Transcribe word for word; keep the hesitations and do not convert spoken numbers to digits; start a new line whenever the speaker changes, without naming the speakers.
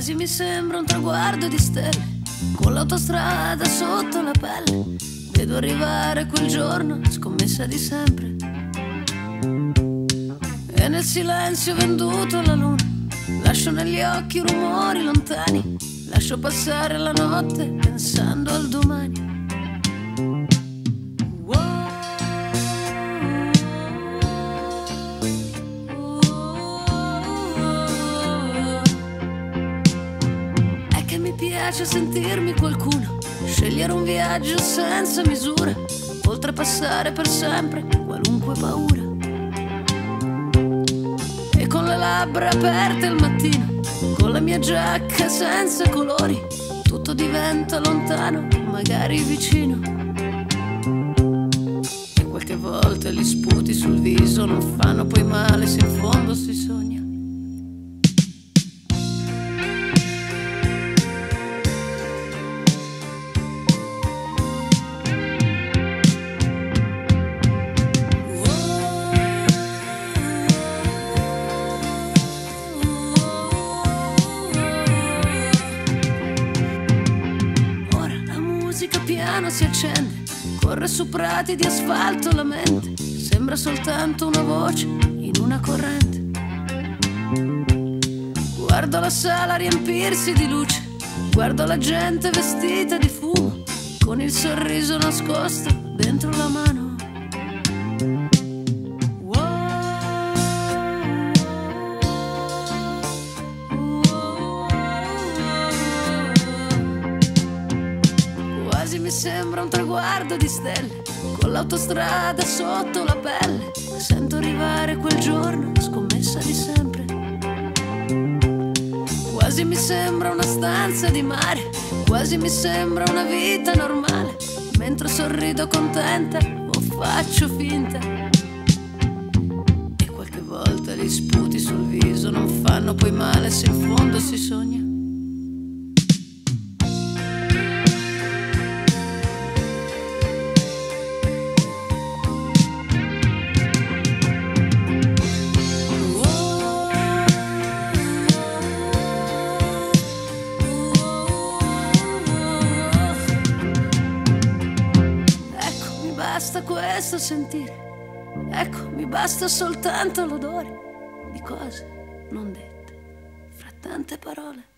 Quasi mi sembra un traguardo di stelle, con l'autostrada sotto la pelle. Vedo arrivare quel giorno, scommessa di sempre. E nel silenzio venduto alla luna, lascio negli occhi rumori lontani. Lascio passare la notte pensando al domani. Mi piace sentirmi qualcuno, scegliere un viaggio senza misura, oltrepassare per sempre qualunque paura. E con le labbra aperte al mattino, con la mia giacca senza colori, tutto diventa lontano, magari vicino. E qualche volta gli sputi sul viso non fanno poi male se in fondo si sogna. Piano si accende, corre su prati di asfalto la mente, sembra soltanto una voce in una corrente. Guardo la sala riempirsi di luce, guardo la gente vestita di fumo, con il sorriso nascosto dentro la mano. Quasi mi sembra un traguardo di stelle, con l'autostrada sotto la pelle. Sento arrivare quel giorno, scommessa di sempre. Quasi mi sembra una stanza di mare, quasi mi sembra una vita normale, mentre sorrido contenta o faccio finta. E qualche volta gli sputi sul viso non fanno poi male se in fondo si sogna. Basta questo sentire, ecco, mi basta soltanto l'odore di cose non dette fra tante parole.